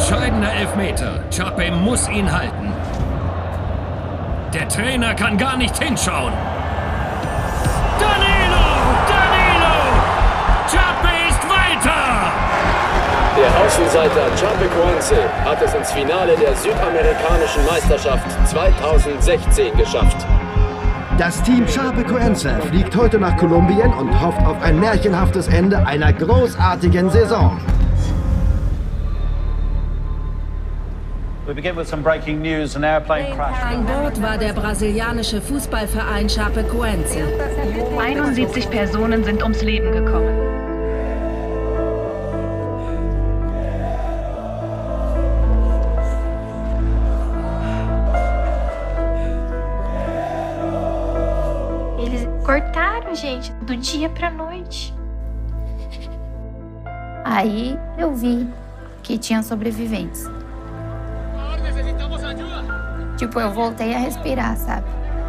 Entscheidender Elfmeter. Chape muss ihn halten. Der Trainer kann gar nicht hinschauen. Danilo! Chape ist weiter! Der Außenseiter Chapecoense hat es ins Finale der südamerikanischen Meisterschaft 2016 geschafft. Das Team Chapecoense fliegt heute nach Kolumbien und hofft auf ein märchenhaftes Ende einer großartigen Saison. An Bord war der brasilianische Fußballverein Chapecoense. 71 Personen sind ums Leben gekommen. Eles cortaram, gente, do dia pra noite. Aí eu vi que tinha sobreviventes. Tipo, eu voltei a respirar, sabe?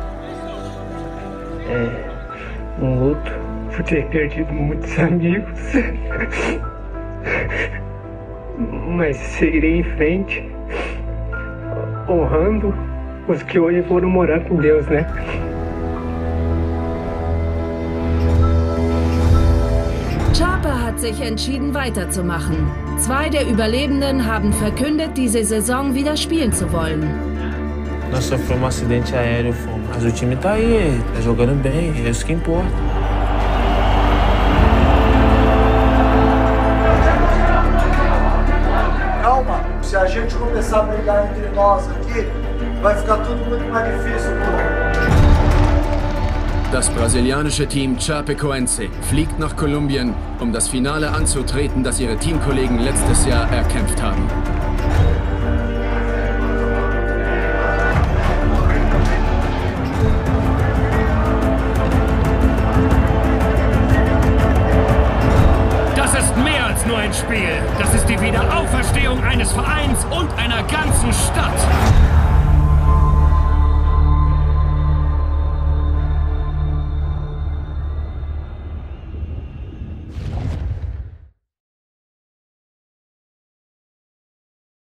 É um luto por ter perdido muitos amigos. Mas seguirei em frente, honrando os que hoje foram morar com Deus, né? Chape hat sich entschieden, weiterzumachen. 2 der Überlebenden haben verkündet, diese Saison wieder spielen zu wollen. Nós sofremos acidente aéreo, mas o time tá aí, tá jogando bem, é isso que importa. Calma, se a gente começar a brigar entre nós aqui, vai ficar tudo muito mais difícil, pô. Das brasilianische Team Chapecoense fliegt nach Kolumbien, um das Finale anzutreten, das ihre Teamkollegen letztes Jahr erkämpft haben. Das ist mehr als nur ein Spiel. Das ist die Wiederauferstehung eines Vereins und einer ganzen Stadt.